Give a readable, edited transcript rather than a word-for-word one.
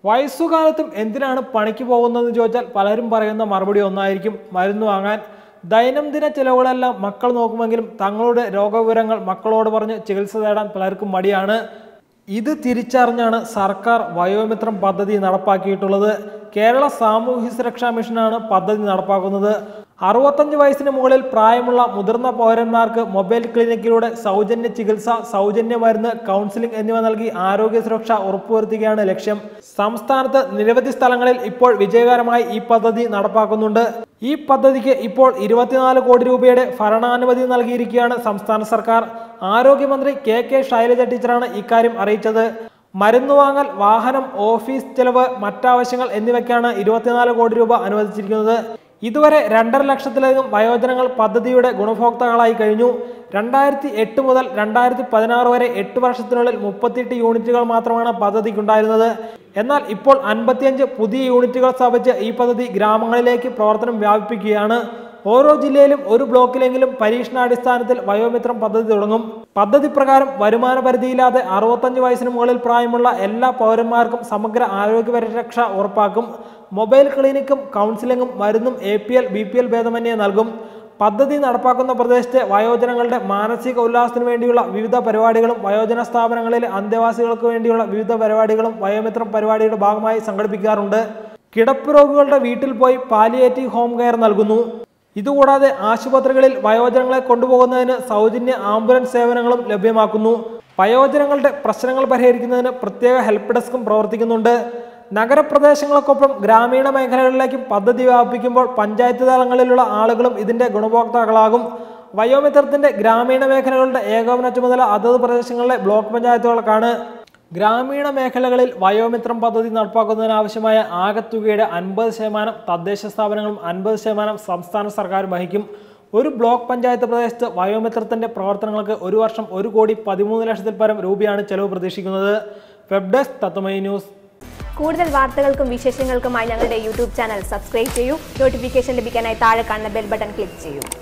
വയസ്സുകാലത്തും എന്തിനാണ് പണിക്ക് പോകുന്നതെന്ന് ചോദിച്ചാൽ പലരും പറയുന്ന മറുപടി ഒന്നായിരിക്കും, മരുന്ന് വാങ്ങാൻ. ദൈനംദിന ചിലവുകളെല്ലാം മക്കൾ നോക്കുമെങ്കിലും തങ്ങളുടെ രോഗവിവരങ്ങൾ മക്കളോട് പറഞ്ഞ് ചികിത്സ തേടാൻ പലർക്കും മടിയാണ്. ഇത് തിരിച്ചറിഞ്ഞാണ് സർക്കാർ വയോമിത്രം പദ്ധതി നടപ്പാക്കിയിട്ടുള്ളത്. കേരള സാമൂഹ്യ സുരക്ഷാ മിഷനാണ് പദ്ധതി നടപ്പാക്കുന്നത്. 65 വയസ്സിന് മുകളിൽ പ്രായമുള്ള മുതിർന്ന പൗരന്മാർക്ക് മൊബൈൽ ക്ലിനിക്കിലൂടെ സൗജന്യ ചികിത്സ, സൗജന്യ മരുന്ന്, കൗൺസിലിംഗ് എന്നിവ നൽകി ആരോഗ്യ സുരക്ഷ ഉറപ്പുവരുത്തുകയാണ് ലക്ഷ്യം. സംസ്ഥാനത്ത് നിരവധി സ്ഥലങ്ങളിൽ ഇപ്പോൾ വിജയകരമായി ഈ പദ്ധതി നടപ്പാക്കുന്നുണ്ട്. ഈ പദ്ധതിക്ക് ഇപ്പോൾ 24 കോടി രൂപയുടെ ഭരണാനുമതി നൽകിയിരിക്കുകയാണ് സംസ്ഥാന സർക്കാർ. ആരോഗ്യമന്ത്രി കെ ശൈലജ ടീച്ചറാണ് ഇക്കാര്യം അറിയിച്ചത്. മരുന്ന് വാങ്ങൽ, വാഹനം, ഓഫീസ് ചെലവ്, മറ്റാവശ്യങ്ങൾ എന്നിവയ്ക്കാണ് 24 കോടി രൂപ അനുവദിച്ചിരിക്കുന്നത്. ഇതുവരെ 2.5 ലക്ഷത്തിലധികം വയോജനങ്ങൾ പദ്ധതിയുടെ ഗുണഭോക്താക്കളായി കഴിഞ്ഞു. 2008 മുതൽ 2016 വരെ 8 വർഷത്തിനുള്ളിൽ 38 യൂണിറ്റുകൾ മാത്രമാണ് പദ്ധതിക്കുണ്ടായിരുന്നത്. എന്നാൽ ഇപ്പോൾ 55 പുതിയ യൂണിറ്റുകൾ സ്ഥാപിച്ച് ഈ പദ്ധതി ഗ്രാമങ്ങളിലേക്ക് പ്രവർത്തനം വ്യാപിപ്പിക്കുകയാണ്. ഓരോ ജില്ലയിലും ഒരു ബ്ലോക്കിലെങ്കിലും പരീക്ഷണാടിസ്ഥാനത്തിൽ വയോമിത്രം പദ്ധതി തുടങ്ങും. പദ്ധതി പ്രകാരം വരുമാന പരിധിയില്ലാതെ 65 വയസ്സിന് മുകളിൽ പ്രായമുള്ള എല്ലാ പൗരന്മാർക്കും സമഗ്ര ആരോഗ്യ പരിരക്ഷ ഉറപ്പാക്കും. മൊബൈൽ ക്ലിനിക്കും കൗൺസിലിംഗും മരുന്നും APL BPL ഭേദമന്യേ നൽകും. പദ്ധതി നടപ്പാക്കുന്ന പ്രദേശത്തെ വയോജനങ്ങളുടെ മാനസിക ഉല്ലാസത്തിനു വേണ്ടിയുള്ള വിവിധ പരിപാടികളും വയോജന സ്ഥാപനങ്ങളിലെ അന്തേവാസികൾക്ക് വേണ്ടിയുള്ള വിവിധ പരിപാടികളും വയോമിത്രം പരിപാടിയുടെ ഭാഗമായി സംഘടിപ്പിക്കാറുണ്ട്. കിടപ്പ് രോഗികളുടെ വീട്ടിൽ പോയി പാലിയേറ്റീവ് ഹോം കെയർ നൽകുന്നു. ഇതുകൂടാതെ ആശുപത്രികളിൽ വയോജനങ്ങളെ കൊണ്ടുപോകുന്നതിന് സൗജന്യ ആംബുലൻസ് സേവനങ്ങളും ലഭ്യമാക്കുന്നു. വയോജനങ്ങളുടെ പ്രശ്നങ്ങൾ പരിഹരിക്കുന്നതിന് പ്രത്യേക ഹെൽപ്പ് ഡെസ്കും പ്രവർത്തിക്കുന്നുണ്ട്. നഗരപ്രദേശങ്ങൾക്കൊപ്പം ഗ്രാമീണ മേഖലകളിലേക്കും പദ്ധതി വ്യാപിപ്പിക്കുമ്പോൾ പഞ്ചായത്ത് തലങ്ങളിലുള്ള ആളുകളും ഇതിന്റെ ഗുണഭോക്താക്കളാകും. വയോമിത്രത്തിന്റെ ഗ്രാമീണ മേഖലകളുടെ ഏകോപന ചുമതല അതത് പ്രദേശങ്ങളിലെ ബ്ലോക്ക് പഞ്ചായത്തുകൾക്കാണ്. ഗ്രാമീണ മേഖലകളിൽ വയോമിത്രം പദ്ധതി നടപ്പാക്കുന്നതിനാവശ്യമായ ആകെത്തുകയുടെ 50% തദ്ദേശ സ്ഥാപനങ്ങളും 50% സംസ്ഥാന സർക്കാരും വഹിക്കും. ഒരു ബ്ലോക്ക് പഞ്ചായത്ത് പ്രദേശത്ത് വയോമിത്രത്തിന്റെ പ്രവർത്തനങ്ങൾക്ക് ഒരു വർഷം 1,13 ലക്ഷത്തിൽ പരം രൂപയാണ് ചെലവ് പ്രതീക്ഷിക്കുന്നത്. Web desk Tatwamayi news. കൂടുതൽ വാർത്തകൾക്കും വിശേഷങ്ങൾക്കുമായി ഞങ്ങളുടെ യൂട്യൂബ് ചാനൽ സബ്സ്ക്രൈബ് ചെയ്യൂ. നോട്ടിഫിക്കേഷൻ ലഭിക്കാനായി താഴെ കാണുന്ന ബെൽ ബട്ടൺ ക്ലിക്ക് ചെയ്യൂ.